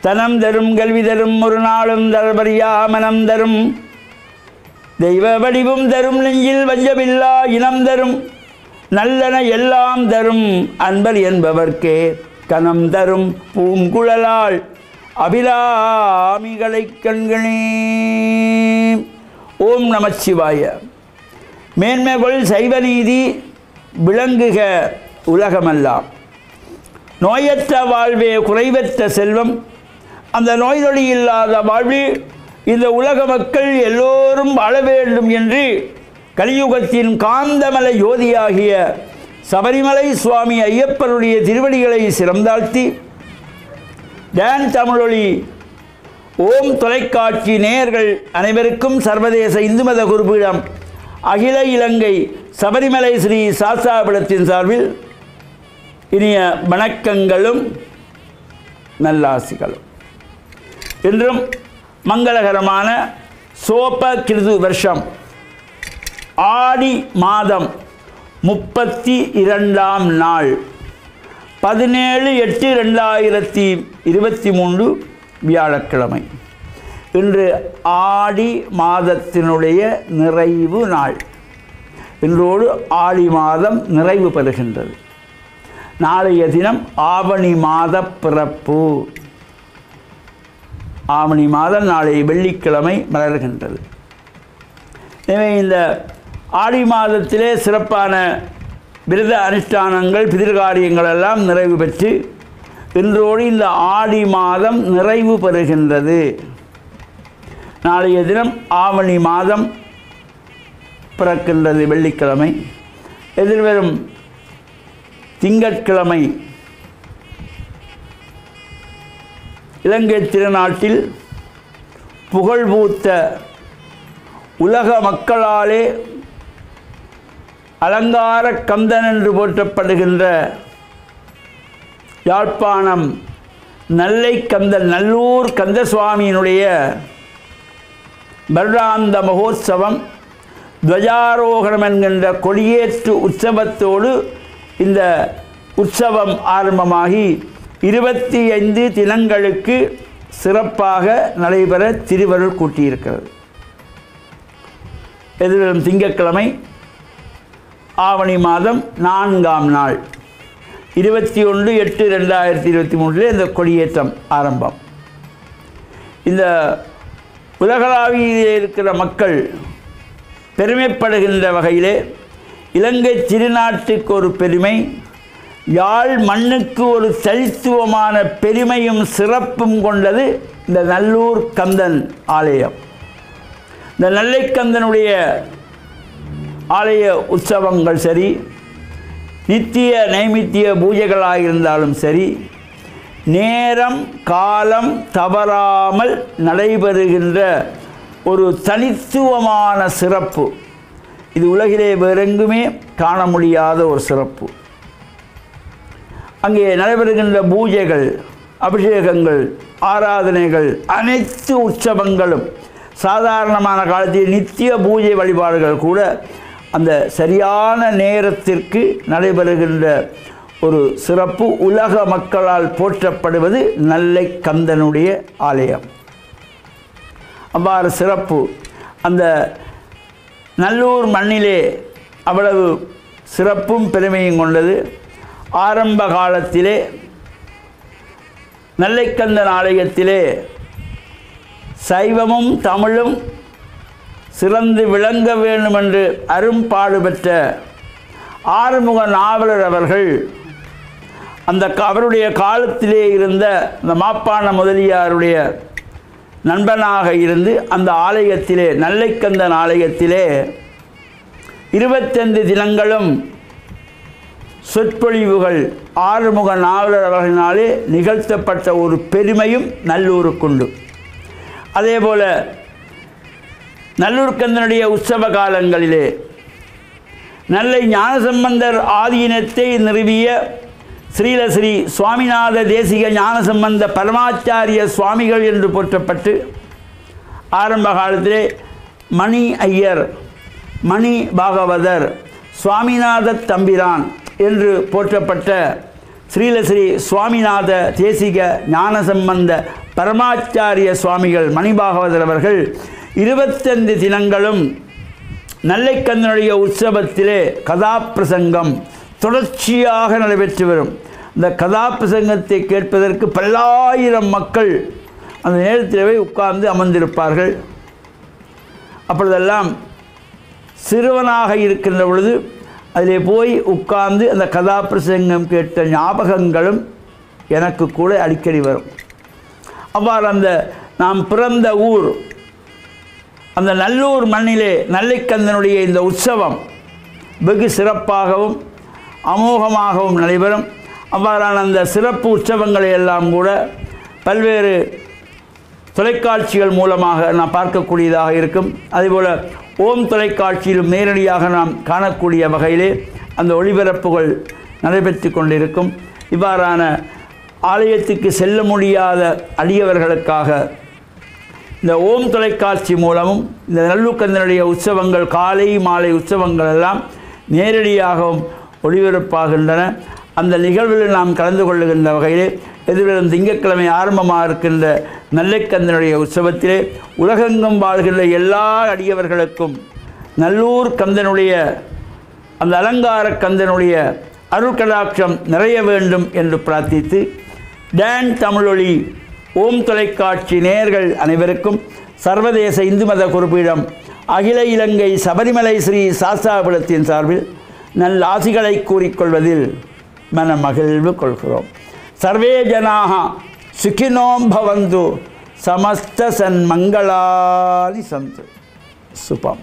தனம் தரும் கல்வி தரும் ஒரு நாளும் தரபரியா மனம் தரும் தெய்வ வடிவும் தரும் நெஞ்சில் வஞ்சமில்லா இனம் தரும் நல்லன எல்லாம் தரும் அன்பர் என்பவர்க்கே கனம் தரும் பூங்குழலாள் அபிராமிகளை கண்களே. ஓம் நமச்சிவாய. மேன்மைகள் சைவநீதி விளங்குக உலகமெல்லாம். நோயற்ற வாழ்வே குறைவற்ற செல்வம். அந்த நோய் நொடி இல்லாத வாழ்வில் இந்த உலக மக்கள் எல்லோரும் வாழ வேண்டும் என்று கலியுகத்தின் காந்தமலை ஜோதியாகிய சபரிமலை சுவாமி ஐயப்பனுடைய திருவடிகளை சிறந்தாழ்த்தி டான் தமிழொலி ஓம் தொலைக்காட்சி நேயர்கள் அனைவருக்கும் சர்வதேச இந்து மத குருபீடம் அகில இலங்கை சபரிமலை ஸ்ரீ சாஸ்தாபீடத்தின் சார்பில் இனிய வணக்கங்களும் நல்லாசிகளும். இன்றும் மங்களகரமான சோப கிருது வருஷம் ஆடி மாதம் 32ஆம் நாள் 17/8/2023 வியாழக்கிழமை. இன்று ஆடி மாதத்தினுடைய நிறைவு நாள். இன்றோடு ஆடி மாதம் நிறைவு பெறுகின்றது. நாளைய தினம் ஆவணி மாத பிறப்பு. ஆவணி மாதம் நாளை வெள்ளிக்கிழமை மலர்கின்றது. எனவே இந்த ஆடி மாதத்திலே சிறப்பான விரத அனுஷ்டானங்கள் பிதிர்காரியங்கள் எல்லாம் நிறைவு பெற்று இன்றோடு இந்த ஆடி மாதம் நிறைவு பெறுகின்றது. நாளைய தினம் ஆவணி மாதம் பிறக்கின்றது வெள்ளிக்கிழமை. எதிர்வரும் திங்கட்கிழமை இலங்கை திருநாட்டில் புகழ்பூத்த உலக மக்களாலே அலங்கார கந்தன் என்று போற்றப்படுகின்ற யாழ்ப்பாணம் நல்லை கந்தன் நல்லூர் கந்தசுவாமியினுடைய வருடாந்த மகோத்சவம் துவஜாரோகணம் என்கின்ற கொடியேற்று உற்சவத்தோடு இந்த உற்சவம் ஆரம்பமாகி 25 தினங்களுக்கு சிறப்பாக நடைபெற திருவருள் கூட்டியிருக்கிறது. எதிர்வரும் திங்கட்கிழமை ஆவணி மாதம் 4ஆம் நாள் 21/8/2023 இந்த கொடியேற்றம் ஆரம்பம். இந்த உலகளாவிலே இருக்கிற மக்கள் பெருமைப்படுகின்ற வகையிலே இலங்கை திருநாட்டுக்கு ஒரு பெருமை, யாழ் மண்ணுக்கு ஒரு தனித்துவமான பெருமையும் சிறப்பும் கொண்டது இந்த நல்லூர் கந்தன் ஆலயம். இந்த நல்லை கந்தனுடைய ஆலய உற்சவங்கள் சரி, நித்திய நைமித்திய பூஜைகளாக இருந்தாலும் சரி, நேரம் காலம் தவறாமல் நடைபெறுகின்ற ஒரு தனித்துவமான சிறப்பு. இது உலகிலே வேறெங்குமே காண முடியாத ஒரு சிறப்பு. அங்கே நடைபெறுகின்ற பூஜைகள், அபிஷேகங்கள், ஆராதனைகள், அனைத்து உற்சவங்களும் சாதாரணமான காலத்தில் நித்திய பூஜை வழிபாடுகள் கூட அந்த சரியான நேரத்திற்கு நடைபெறுகின்ற ஒரு சிறப்பு. உலக மக்களால் போற்றப்படுவது நல்லை கந்தனுடைய ஆலயம். அவ்வாறு சிறப்பு. அந்த நல்லூர் மண்ணிலே அவ்வளவு சிறப்பும் பெருமையும் கொண்டது. ஆரம்ப காலத்திலே நல்லைக்கந்தன் ஆலயத்திலே சைவமும் தமிழும் சிறந்து விளங்க வேண்டும் என்று அரும்பாடு பெற்ற ஆறுமுக நாவலர் அவர்கள் அவருடைய காலத்திலே இருந்த இந்த மாப்பாண முதலியாருடைய நண்பனாக இருந்து அந்த ஆலயத்திலே நல்லைக்கந்தன் ஆலயத்திலே 25 தினங்களும் சொற்பொழிவுகள் ஆறுமுக நாவலர் அவர்களினாலே நிகழ்த்தப்பட்ட ஒரு பெருமையும் நல்லூருக்குண்டு. அதேபோல நல்லூர் கந்தனுடைய உற்சவ காலங்களிலே நல்லை ஞானசம்பந்தர் ஆதீனத்தை நிறுவிய ஸ்ரீலஸ்ரீ சுவாமிநாத தேசிக ஞானசம்பந்த பரமாச்சாரிய சுவாமிகள் என்று போற்றப்பட்டு ஆரம்ப காலத்திலே மணி ஐயர், மணி பாகவதர், சுவாமிநாத தம்பிரான் என்று போற்றப்பட்ட ஸ்ரீலஸ்ரீ சுவாமிநாத தேசிக ஞானசம்பந்த பரமாச்சாரிய சுவாமிகள் மணிபாகவதர் அவர்கள் 25 தினங்களும் நல்லைக்கந்தனுடைய உற்சவத்திலே கதாபிரசங்கம் தொடர்ச்சியாக நடைபெற்று வரும். இந்த கதாபிரசங்கத்தை கேட்பதற்கு பல்லாயிரம் மக்கள் அந்த நேரத்திலே உட்கார்ந்து அமர்ந்திருப்பார்கள். அப்பொழுதெல்லாம் சிறுவனாக இருக்கின்ற பொழுது அதிலே போய் உட்கார்ந்து அந்த கதாபிரசங்கம் கேட்ட ஞாபகங்களும் எனக்கு கூட அடிக்கடி வரும். அவ்வாறு அந்த நாம் பிறந்த ஊர் அந்த நல்லூர் மண்ணிலே நல்லைக்கந்தனுடைய இந்த உற்சவம் வெகு சிறப்பாகவும் அமோகமாகவும் நடைபெறும். அவ்வாறான அந்த சிறப்பு உற்சவங்களை எல்லாம் கூட பல்வேறு தொலைக்காட்சிகள் மூலமாக நாம் பார்க்கக்கூடியதாக இருக்கும். அதேபோல் ஓம் தொலைக்காட்சியிலும் நேரடியாக நாம் காணக்கூடிய வகையிலே அந்த ஒளிபரப்புகள் நடைபெற்று கொண்டிருக்கும். இவ்வாறான ஆலயத்துக்கு செல்ல முடியாத அடியவர்களுக்காக இந்த ஓம் தொலைக்காட்சி மூலமும் இந்த நல்லூர்க்கந்தனுடைய உற்சவங்கள் காலை மாலை உற்சவங்கள் எல்லாம் நேரடியாகவும் ஒளிபரப்பாகின்றன. அந்த நிகழ்வில் நாம் கலந்து கொள்ளுகின்ற வகையிலே எதிர்வரும் திங்கட்கிழமை ஆரம்பமாக இருக்கின்ற நல்லைக்கந்தனுடைய உற்சவத்திலே உலகெங்கும் வாழ்கின்ற எல்லா அடியவர்களுக்கும் நல்லூர் கந்தனுடைய அந்த அலங்கார கந்தனுடைய அருட்கடாட்சம் நிறைய வேண்டும் என்று பிரார்த்தித்து டான் தமிழொலி ஓம் தொலைக்காட்சி நேயர்கள் அனைவருக்கும் சர்வதேச இந்து மத குறிப்பீடம் அகில இலங்கை சபரிமலை ஸ்ரீ சாஸ்தாபுரத்தின் சார்பில் நல் ஆசிகளை கூறிக்கொள்வதில் மன மகிழ்வு கொள்கிறோம். சர்வே ஜனாக சுகினோம் பவந்து சமஸ்த சன்மங்களானி சந்து. சுபம்.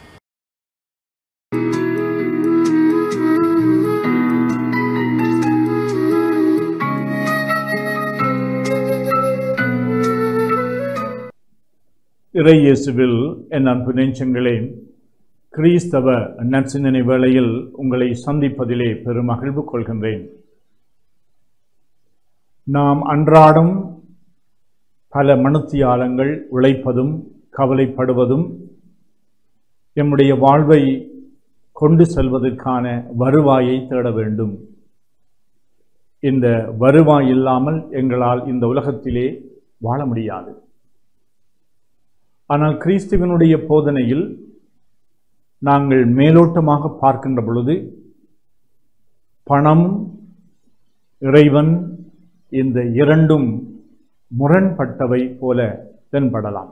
இறையேசுவில் என் அன்பு நெஞ்சங்களே, கிறிஸ்தவ நற்சிந்தனை வேளையில் உங்களை சந்திப்பதிலே பெரும் மகிழ்வு கொள்கின்றேன். நாம் அன்றாடம் பல மணித்தியாலங்கள் உழைப்பதும் கவலைப்படுவதும் நம்முடைய வாழ்வை கொண்டு செல்வதற்கான வருவாயை தேட வேண்டும். இந்த வருவாய் இல்லாமல் எங்களால் இந்த உலகத்திலே வாழ முடியாது. ஆனால் கிறிஸ்துவனுடைய போதனையில் நாங்கள் மேலோட்டமாக பார்க்கின்ற பொழுது பணம், இறைவன் இந்த இரண்டும் முரண்பட்டவை போல தென்படலாம்.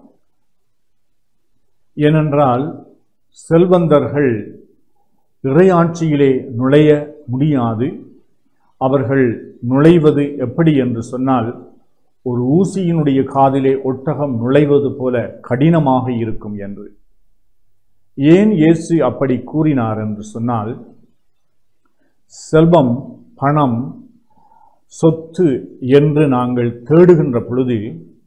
ஏனென்றால் செல்வந்தர்கள் இறையாட்சியிலே நுழைய முடியாது. அவர்கள் நுழைவது எப்படி என்று சொன்னால், ஒரு ஊசியினுடைய காதிலே ஒட்டகம் நுழைவது போல கடினமாக இருக்கும் என்று. ஏன் இயேசு அப்படி கூறினார் என்று சொன்னால், செல்வம், பணம், சொத்து என்று நாங்கள் தேடுகின்ற பொழுது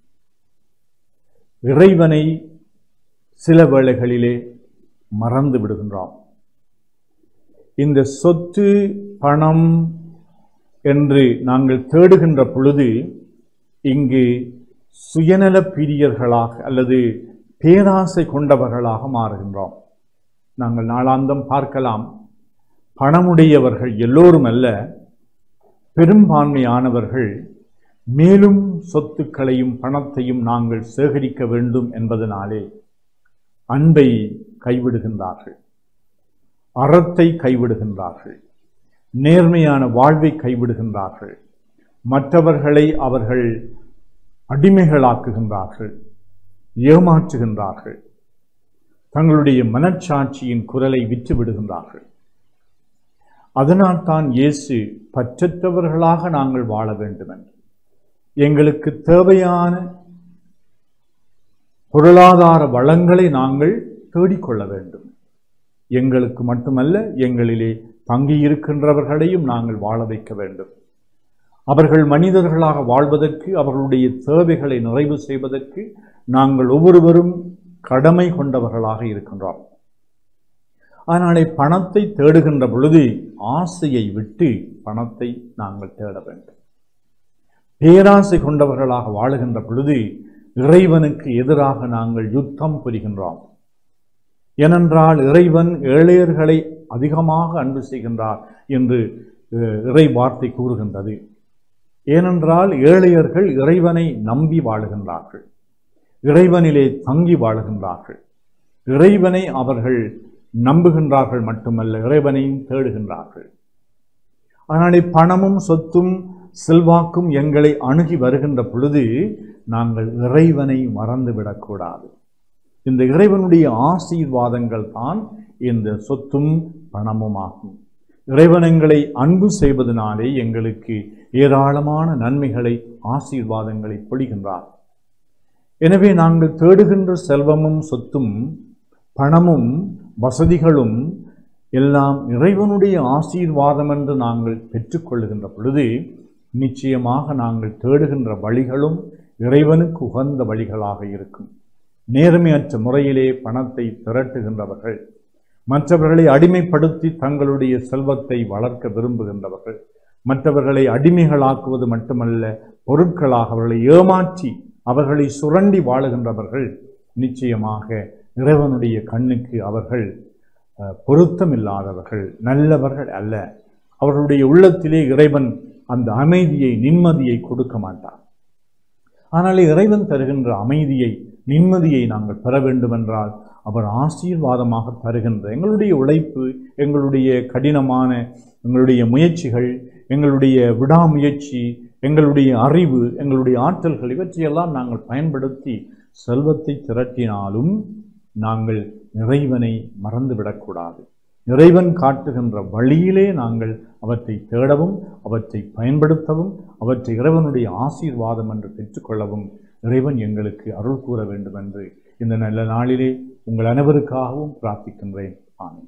இறைவனை சில வேளைகளிலே மறந்து விடுகின்றோம். இந்த சொத்து, பணம் என்று நாங்கள் தேடுகின்ற பொழுது இங்கு சுயநல பிரியர்களாக அல்லது பேராசை கொண்டவர்களாக மாறுகின்றோம். நாங்கள் நாளாந்தம் பார்க்கலாம், பணமுடையவர்கள் எல்லோரும் அல்ல, பெரும்பான்மையானவர்கள் மேலும் சொத்துக்களையும் பணத்தையும் நாங்கள் சேகரிக்க வேண்டும் என்பதனாலே அன்பை கைவிடுகின்றார்கள், அறத்தை கைவிடுகின்றார்கள், நேர்மையான வாழ்வை கைவிடுகின்றார்கள், மற்றவர்களை அவர்கள் அடிமைகளாக்குகின்றார்கள், ஏமாற்றுகின்றார்கள், தங்களுடைய மனச்சாட்சியின் குரலை விற்று விடுகின்றார்கள். அதனால் தான் இயேசு பற்றற்றவர்களாக நாங்கள் வாழ வேண்டும் என்று, எங்களுக்கு தேவையான பொருளாதார வளங்களை நாங்கள் தேடிக்கொள்ள வேண்டும். எங்களுக்கு மட்டுமல்ல, எங்களிலே தங்கியிருக்கின்றவர்களையும் நாங்கள் வாழ வைக்க வேண்டும். அவர்கள் மனிதர்களாக வாழ்வதற்கு, அவர்களுடைய தேவைகளை நிறைவு செய்வதற்கு நாங்கள் ஒவ்வொருவரும் கடமை கொண்டவர்களாக இருக்கின்றோம். அதனாலே பணத்தை தேடுகின்ற பொழுது ஆசையை விட்டு பணத்தை நாங்கள் தேட வேண்டும். பேராசை கொண்டவர்களாக வாழுகின்ற பொழுது இறைவனுக்கு எதிராக நாங்கள் யுத்தம் புரிகின்றோம். ஏனென்றால் இறைவன் ஏழையர்களை அதிகமாக அன்பு செய்கின்றார் என்று இறை வார்த்தை கூறுகின்றது. ஏனென்றால் ஏழையர்கள் இறைவனை நம்பி வாழுகின்றார்கள், இறைவனிலே தங்கி வாழுகின்றார்கள், இறைவனை அவர்கள் நம்புகின்றார்கள் மட்டுமல்ல, இறைவனையும் தேடுகின்றார்கள். அதனாலே பணமும் சொத்தும் செல்வாக்கும் எங்களை அணுகி வருகின்ற பொழுது நாங்கள் இறைவனை மறந்துவிடக்கூடாது. இந்த இறைவனுடைய ஆசீர்வாதங்கள் தான் இந்த சொத்தும் பணமும் ஆகும். இறைவன் எங்களை அன்பு செய்வதனாலே எங்களுக்கு ஏராளமான நன்மைகளை, ஆசீர்வாதங்களை பொழிகின்றார். எனவே நாங்கள் தேடுகின்ற செல்வமும் சொத்தும் பணமும் வசதிகளும் எல்லாம் இறைவனுடைய ஆசீர்வாதம் என்று நாங்கள் பெற்றுக்கொள்ளுகின்ற பொழுது நிச்சயமாக நாங்கள் தேடுகின்ற வழிகளும் இறைவனுக்கு உகந்த வழிகளாக இருக்கும். நேர்மையற்ற முறையிலே பணத்தை திரட்டுகின்றவர்கள், மற்றவர்களை அடிமைப்படுத்தி தங்களுடைய செல்வத்தை வளர்க்க விரும்புகின்றவர்கள், மற்றவர்களை அடிமைகளாக்குவது மட்டுமல்ல, பொருட்களாக அவர்களை ஏமாற்றி அவர்களை சுரண்டி வாழுகின்றவர்கள் நிச்சயமாக இறைவனுடைய கண்ணுக்கு அவர்கள் பொருத்தமில்லாதவர்கள், நல்லவர்கள் அல்ல. அவர்களுடைய உள்ளத்திலே இறைவன் அந்த அமைதியை, நிம்மதியை கொடுக்க மாட்டார். ஆனால் இறைவன் தருகின்ற அமைதியை, நிம்மதியை நாங்கள் பெற வேண்டுமென்றால் அவர் ஆசீர்வாதமாக தருகின்ற எங்களுடைய உழைப்பு, எங்களுடைய கடினமான எங்களுடைய முயற்சிகள், எங்களுடைய விடாமுயற்சி, எங்களுடைய அறிவு, எங்களுடைய ஆற்றல்கள், இவற்றையெல்லாம் நாங்கள் பயன்படுத்தி செல்வத்தை திரட்டினாலும் நாங்கள் இறைவனை மறந்துவிடக்கூடாது. இறைவன் காட்டுகின்ற வழியிலே நாங்கள் அவற்றை தேடவும், அவற்றை பயன்படுத்தவும், அவற்றை இறைவனுடைய ஆசீர்வாதம் என்று பெற்றுக்கொள்ளவும் இறைவன் எங்களுக்கு அருள் கூற வேண்டும் என்று இந்த நல்ல நாளிலே உங்கள் அனைவருக்காகவும் பிரார்த்திக்கின்றேன். ஆமென்.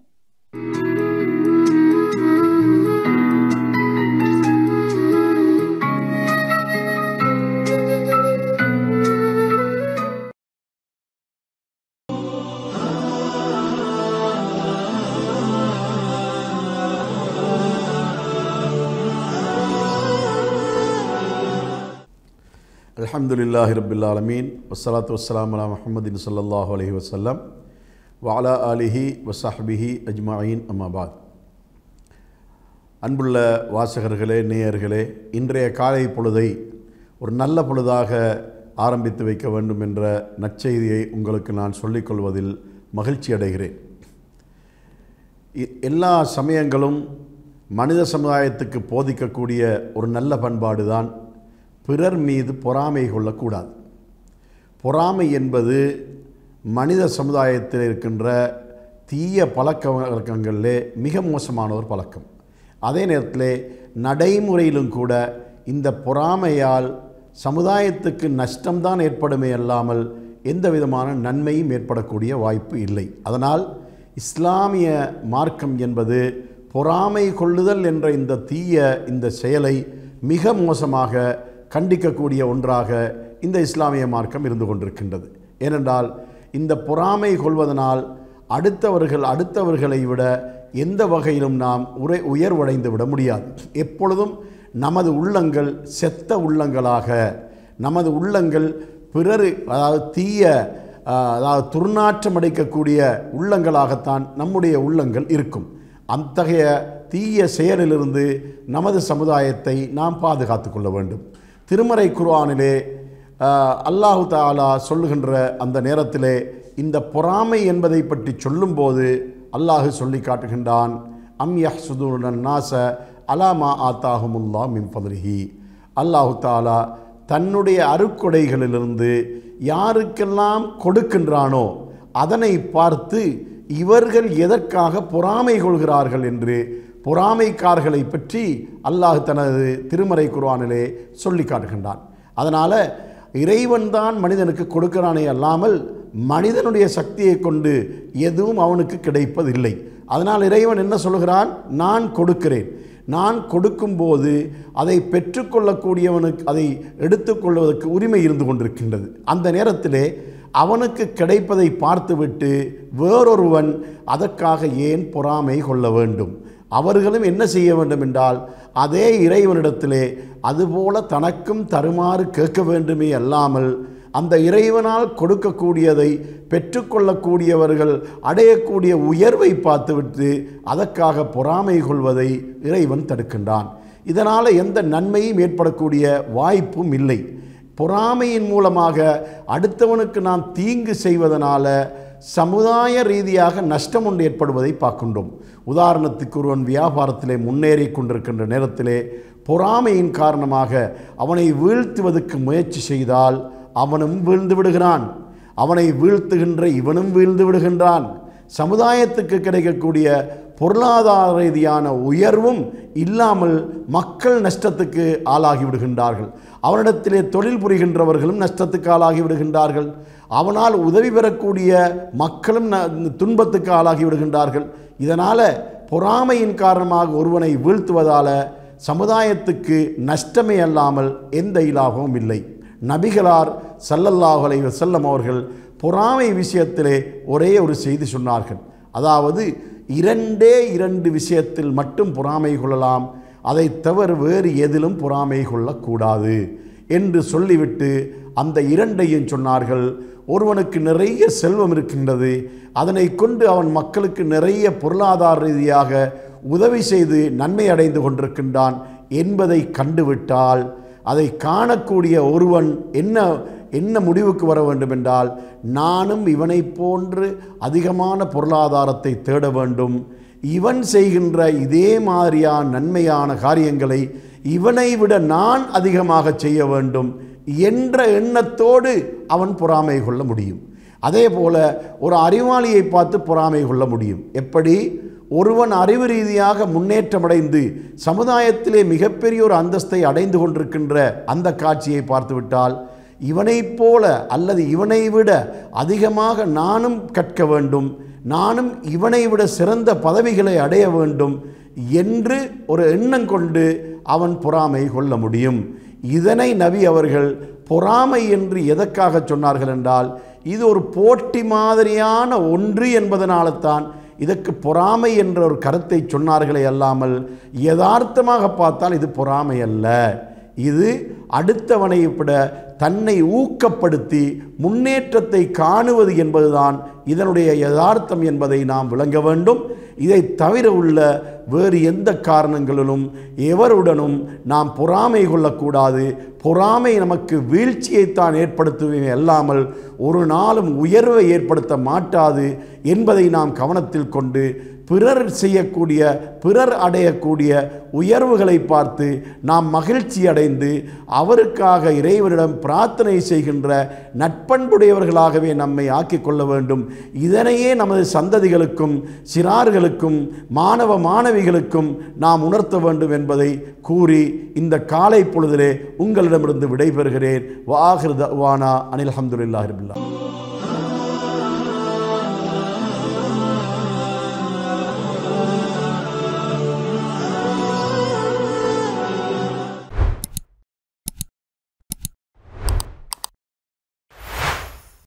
அல்ஹம்துலில்லாஹி ரப்பில் ஆலமீன் வஸ்ஸலாத்து வஸ்ஸலாமு அலா முஹம்மதின் ஸல்லல்லாஹு அலைஹி வஸல்லம் வ அலா ஆலிஹி வஸஹ்பிஹி அஜ்மஈன் அம்மா பாத். அன்புள்ள வாசகர்களே, நேயர்களே, இன்றைய காலை பொழுதை ஒரு நல்ல பொழுதாக ஆரம்பித்து வைக்க வேண்டும் என்ற நற்செய்தியை உங்களுக்கு நான் சொல்லிக்கொள்வதில் மகிழ்ச்சி அடைகிறேன். எல்லா சமயங்களும் மனித சமுதாயத்துக்கு போதிக்கக்கூடிய ஒரு நல்ல பண்பாடு தான் பிறர் மீது பொறாமை கொள்ளக்கூடாது. பொறாமை என்பது மனித சமுதாயத்தில் இருக்கின்ற தீய பழக்க வழக்கங்களிலே மிக மோசமான ஒரு பழக்கம். அதே நேரத்தில் நடைமுறையிலும் கூட இந்த பொறாமையால் சமுதாயத்துக்கு நஷ்டம்தான் ஏற்படுமே அல்லாமல் எந்த விதமான நன்மையும் ஏற்படக்கூடிய வாய்ப்பு இல்லை. அதனால் இஸ்லாமிய மார்க்கம் என்பது பொறாமை கொள்ளுதல் என்ற இந்த தீய இந்த செயலை மிக மோசமாக கண்டிக்கக்கூடிய ஒன்றாக இந்த இஸ்லாமிய மார்க்கம் இருந்து கொண்டிருக்கின்றது. ஏனென்றால் இந்த பொறாமை கொள்வதனால் அடுத்தவர்களை விட எந்த வகையிலும் நாம் உயர்வடைந்து விட முடியாது. எப்பொழுதும் நமது உள்ளங்கள் செத்த உள்ளங்களாக, நமது உள்ளங்கள் பிறர் அதாவது துர்நாற்றம் அடைக்கக்கூடிய உள்ளங்களாகத்தான் நம்முடைய உள்ளங்கள் இருக்கும். அத்தகைய தீய செயலிலிருந்து நமது சமுதாயத்தை நாம் பாதுகாத்து கொள்ள வேண்டும். திருமறை குர்ஆனிலே அல்லாஹு தஆலா சொல்லுகின்ற அந்த நேரத்திலே இந்த பொறாமை என்பதை பற்றி சொல்லும்போது அல்லாஹ் சொல்லி காட்டுகின்றான், அம் யஹ்சுதுன நாஸ அலா மா ஆத்தாஹுமுல்லாஹ் மின் ஃபத்லிஹி. அல்லாஹு தஆலா தன்னுடைய அருட்கொடைகளிலிருந்து யாருக்கெல்லாம் கொடுக்கின்றானோ அதனை பார்த்து இவர்கள் எதற்காக பொறாமை கொள்கிறார்கள் என்று பொறாமைக்காரர்களை பற்றி அல்லாஹ் தனது திருமறை குர்ஆனிலே சொல்லி காட்டுகின்றான். அதனால் இறைவன் தான் மனிதனுக்கு கொடுக்கிறானே அல்லாமல் மனிதனுடைய சக்தியை கொண்டு எதுவும் அவனுக்கு கிடைப்பதில்லை. அதனால் இறைவன் என்ன சொல்கிறான், நான் கொடுக்கிறேன். நான் கொடுக்கும்போது அதை பெற்றுக்கொள்ளக்கூடியவனுக்கு அதை எடுத்துக்கொள்வதற்கு உரிமை இருந்து கொண்டிருக்கின்றது. அந்த நேரத்திலே அவனுக்கு கிடைப்பதை பார்த்துவிட்டு வேறொருவன் அதற்காக ஏன் பொறாமை கொள்ள வேண்டும்? அவர்களும் என்ன செய்ய வேண்டும் என்றால் அதே இறைவனிடத்திலே அதுபோல தனக்கும் தருமாறு கேட்க வேண்டுமே அல்லாமல் அந்த இறைவனால் கொடுக்கக்கூடியதை பெற்றுக்கொள்ளக்கூடியவர்கள் அடையக்கூடிய உயர்வை பார்த்துவிட்டு அதற்காக பொறாமை கொள்வதை இறைவன் தடுக்கின்றான். இதனால் எந்த நன்மையும் ஏற்படக்கூடிய வாய்ப்பும் இல்லை. பொறாமையின் மூலமாக அடுத்தவனுக்கு நாம் தீங்கு செய்வதனால சமுதாய ரீதியாக நஷ்டம் ஒன்று ஏற்படுவதை பார்க்கின்றோம். உதாரணத்துக்கு ஒருவன் வியாபாரத்திலே முன்னேறி கொண்டிருக்கின்ற நேரத்திலே பொறாமையின் காரணமாக அவனை வீழ்த்துவதற்கு முயற்சி செய்தால் அவனும் வீழ்ந்து விடுகிறான், அவனை வீழ்த்துகின்ற இவனும் வீழ்ந்து விடுகின்றான். சமுதாயத்துக்கு கிடைக்கக்கூடிய பொருளாதார ரீதியான உயர்வும் இல்லாமல் மக்கள் நஷ்டத்துக்கு ஆளாகி விடுகின்றார்கள். அவனிடத்திலே தொழில் புரிகின்றவர்களும் நஷ்டத்துக்கு ஆளாகி விடுகின்றார்கள். அவனால் உதவி பெறக்கூடிய மக்களும் துன்பத்துக்கு ஆளாகி விடுகின்றார்கள். இதனால் பொறாமையின் காரணமாக ஒருவனை வீழ்த்துவதால் சமுதாயத்துக்கு நஷ்டமே அல்லாமல் எந்த இலாபமும் இல்லை. நபிகளார் ஸல்லல்லாஹு அலைஹி வஸல்லம் அவர்கள் பொறாமை விஷயத்திலே ஒரே ஒரு செய்தி சொன்னார்கள். அதாவது 2 விஷயத்தில் மட்டும் பொறாமை கொள்ளலாம், அதை தவிர வேறு எதிலும் பொறாமை கொள்ளக்கூடாது என்று சொல்லிவிட்டு அந்த 2ஐயும் சொன்னார்கள். ஒருவனுக்கு நிறைய செல்வம் இருக்கின்றது, அதனை கொண்டு அவன் மக்களுக்கு நிறைய பொருளாதார ரீதியாக உதவி செய்து நன்மை அடைந்து கொண்டிருக்கின்றான் என்பதை கண்டுவிட்டால் அதை காணக்கூடிய ஒருவன் என்ன முடிவுக்கு வர வேண்டும் என்றால், நானும் இவனை போன்று அதிகமான பொருளாதாரத்தை தேட வேண்டும், இவன் செய்கின்ற இதே மாதிரியான நன்மையான காரியங்களை இவனை விட நான் அதிகமாக செய்ய வேண்டும் என்ற எண்ணத்தோடு அவன் பொறாமை கொள்ள முடியும். அதே போல ஒரு அறிவாளியை பார்த்து பொறாமை கொள்ள முடியும். எப்படி? ஒருவன் அறிவு ரீதியாக முன்னேற்றமடைந்து சமுதாயத்திலே மிகப்பெரிய ஒரு அந்தஸ்தை அடைந்து கொண்டிருக்கின்ற அந்த காட்சியை பார்த்துவிட்டால், இவனைப் போல அல்லது இவனை விட அதிகமாக நானும் கற்க வேண்டும், நானும் இவனை விட சிறந்த பதவிகளை அடைய வேண்டும் என்று ஒரு எண்ணம் கொண்டு அவன் பொறாமை கொள்ள முடியும். இதனை நபி அவர்கள் பொறாமை என்று எதற்காக சொன்னார்கள் என்றால், இது ஒரு போட்டி மாதிரியான ஒன்று என்பதனால்தான் இதற்கு பொறாமை என்ற ஒரு கருத்தை சொன்னார்களே அல்லாமல் யதார்த்தமாக பார்த்தால் இது பொறாமை அல்ல. இது அடுத்தவனை விட தன்னை ஊக்கப்படுத்தி முன்னேற்றத்தை காணுவது என்பதுதான் இதனுடைய யதார்த்தம் என்பதை நாம் விளங்க வேண்டும். இதை தவிர உள்ள வேறு எந்த காரணங்களிலும் எவருடனும் நாம் பொறாமை கொள்ளக்கூடாது. பொறாமை நமக்கு வீழ்ச்சியைத்தான் ஏற்படுத்துவே அல்லாமல் ஒரு நாளும் உயர்வை ஏற்படுத்த மாட்டாது என்பதை நாம் கவனத்தில் கொண்டு பிறர் செய்யக்கூடிய பிறர் அடையக்கூடிய உயர்வுகளை பார்த்து நாம் மகிழ்ச்சி அடைந்து அவருக்காக இறைவனிடம் பிரார்த்தனை செய்கின்ற நட்பண்புடையவர்களாகவே நம்மை ஆக்கிக் கொள்ள வேண்டும். இதனையே நமது சந்ததிகளுக்கும் சிறார்களுக்கும் மாணவ மாணவிகளுக்கும் நாம் உணர்த்த வேண்டும் என்பதை கூறி இந்த காலை பொழுதிலே உங்களிடமிருந்து விடைபெறுகிறேன். வாஹிர் தஅவானா அனில் ஹம்துலில்லாஹி ரப்பில் ஆலமீன்.